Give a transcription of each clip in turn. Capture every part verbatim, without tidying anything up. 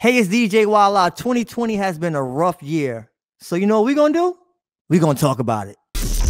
Hey, it's D J Walla. twenty twenty has been a rough year. So you know what we're going to do? We're going to talk about it.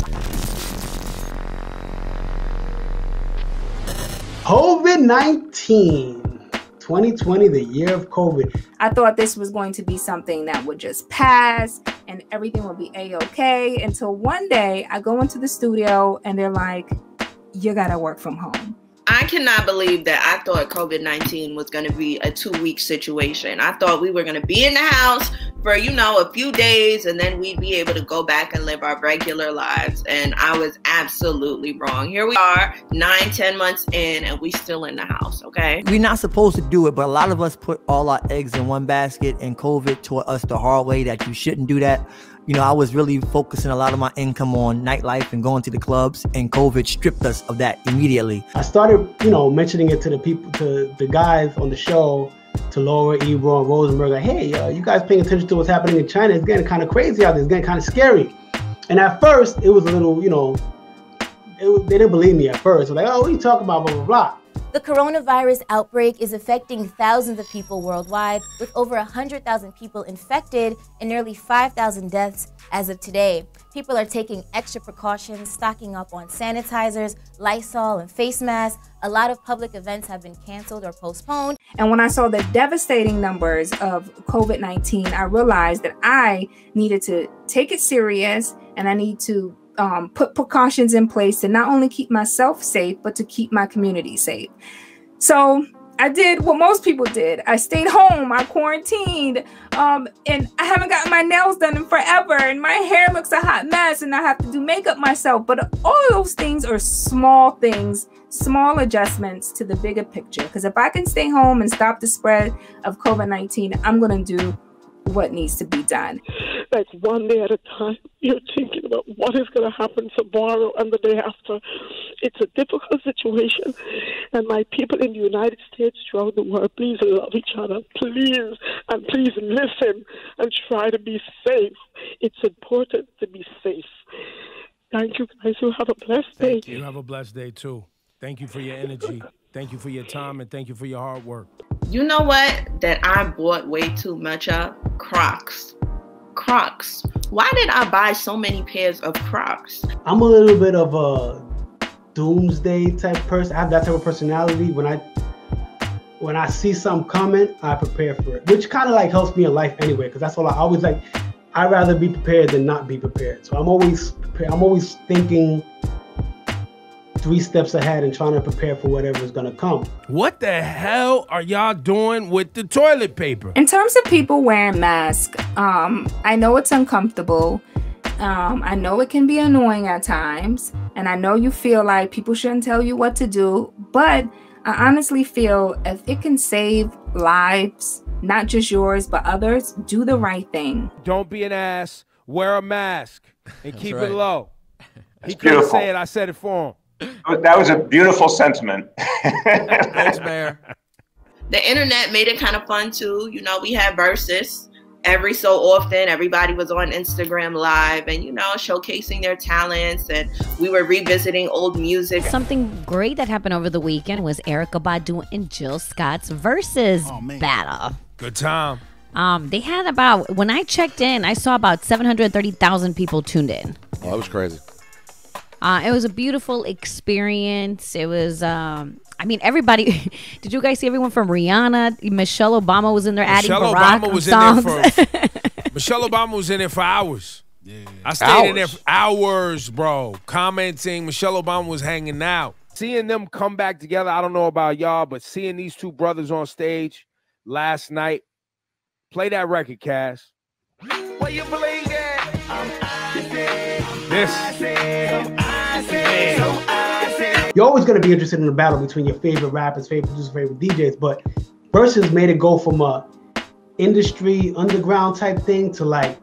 COVID nineteen. twenty twenty, the year of COVID. I thought this was going to be something that would just pass and everything would be a-okay until one day I go into the studio and they're like, you gotta work from home. I cannot believe that I thought COVID nineteen was going to be a two-week situation. I thought we were going to be in the house for, you know, a few days and then we'd be able to go back and live our regular lives. And I was absolutely wrong. Here we are, nine, ten months in, and we still in the house, okay? We're not supposed to do it, but a lot of us put all our eggs in one basket, and COVID taught us the hard way that you shouldn't do that. You know, I was really focusing a lot of my income on nightlife and going to the clubs, and COVID stripped us of that immediately. I started, you know, mentioning it to the people, to the guys on the show, to Laura, Ebro, and Rosenberg, like, hey, uh, you guys paying attention to what's happening in China? It's getting kind of crazy out there. It's getting kind of scary. And at first, it was a little, you know, it was, they didn't believe me at first. They're like, oh, what are you talking about, blah, blah, blah. The coronavirus outbreak is affecting thousands of people worldwide, with over one hundred thousand people infected and nearly five thousand deaths as of today. People are taking extra precautions, stocking up on sanitizers, Lysol, and face masks. A lot of public events have been canceled or postponed. And when I saw the devastating numbers of COVID nineteen, I realized that I needed to take it serious and I need to Um, put precautions in place to not only keep myself safe, but to keep my community safe. So I did what most people did. I stayed home, I quarantined, um, and I haven't gotten my nails done in forever, and my hair looks a hot mess, and I have to do makeup myself. But all of those things are small things, small adjustments to the bigger picture. Because if I can stay home and stop the spread of COVID nineteen, I'm going to do what needs to be done. Like one day at a time, you're thinking about what is going to happen tomorrow and the day after. It's a difficult situation, and my people in the United States, throughout the world, please love each other, please, and please listen and try to be safe. It's important to be safe. Thank you, guys. You have a blessed day. Thank you. You have a blessed day too. Thank you for your energy. Thank you for your time, and thank you for your hard work. You know what that I bought way too much of? Crocs. Crocs. Why did I buy so many pairs of Crocs? I'm a little bit of a doomsday type person. I have that type of personality. When I when I see something coming, I prepare for it, which kind of like helps me in life anyway, because that's all I always like. I'd rather be prepared than not be prepared. So I'm always prepared. I'm always thinking three steps ahead and trying to prepare for whatever is going to come. What the hell are y'all doing with the toilet paper? In terms of people wearing masks, um, I know it's uncomfortable. Um, I know it can be annoying at times. And I know you feel like people shouldn't tell you what to do. But I honestly feel if it can save lives, not just yours, but others, do the right thing. Don't be an ass. Wear a mask and That's keep right. it low. That's He couldn't beautiful. say it. I said it for him. That was a beautiful sentiment. Thanks, Mayor. The internet made it kind of fun too. You know, we had Versus every so often. Everybody was on Instagram Live and, you know, showcasing their talents, and we were revisiting old music. Something great that happened over the weekend was Erykah Badu and Jill Scott's Versus Oh, man. battle. Good time. Um, they had about, when I checked in, I saw about seven hundred thirty thousand people tuned in. Oh, that was crazy. Uh, it was a beautiful experience. It was, um, I mean, everybody. Did you guys see everyone from Rihanna? Michelle Obama was in there adding Michelle Barack Obama was songs. in there for Michelle Obama was in there for hours. Yeah. I stayed Hours. in there for hours, bro. Commenting. Michelle Obama was hanging out. Seeing them come back together, I don't know about y'all, but seeing these two brothers on stage last night, play that record, Cass. What you playing at? I'm icy. This. I'm icy. So icy. You're always going to be interested in the battle between your favorite rappers, favorite producers, favorite D Js, but Versus made it go from a industry underground type thing to like,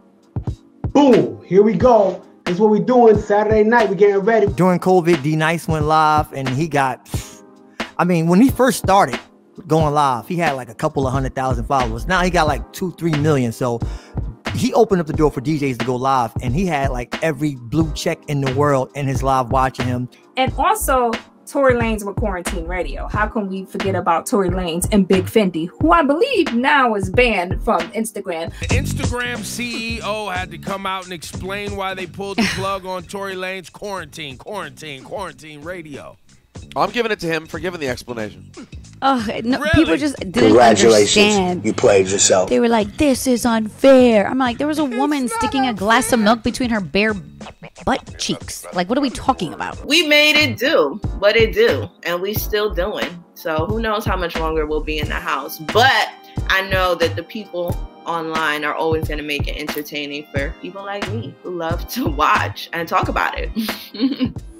boom, here we go. This is what we're doing Saturday night. We're getting ready. During COVID, D Nice went live, and he got, I mean, when he first started going live, he had like a couple of hundred thousand followers. Now he got like two, three million. So he opened up the door for D Js to go live, and he had like every blue check in the world in his live watching him. And also Tory Lanez with Quarantine Radio. How can we forget about Tory Lanez and Big Fendi, who I believe now is banned from Instagram? The Instagram C E O had to come out and explain why they pulled the plug on Tory Lanez Quarantine, Quarantine, Quarantine Radio. I'm giving it to him for giving the explanation. Oh, no, Really? people just didn't Congratulations, understand. you played yourself. They were like, "This is unfair." I'm like, there was a woman sticking a glass of milk between her bare butt cheeks. Like, what are we talking about? We made it do what it do, and we still doing. So who knows how much longer we'll be in the house. But I know that the people online are always going to make it entertaining for people like me who love to watch and talk about it.